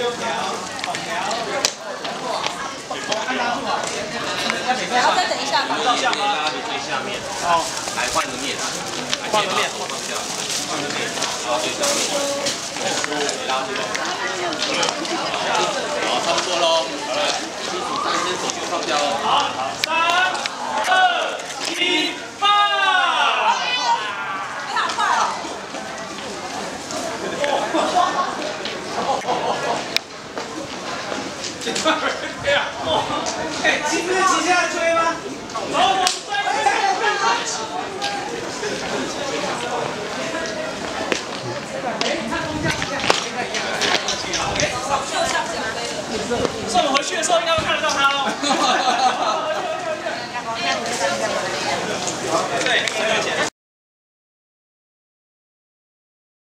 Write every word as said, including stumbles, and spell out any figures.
然后再等一下吧。 拉的最下面，哦，来换个面，换个面，放下，换个面，然后最上面，拉出来，好，差不多喽，好了，基础三先手就放下喽。好，三二一。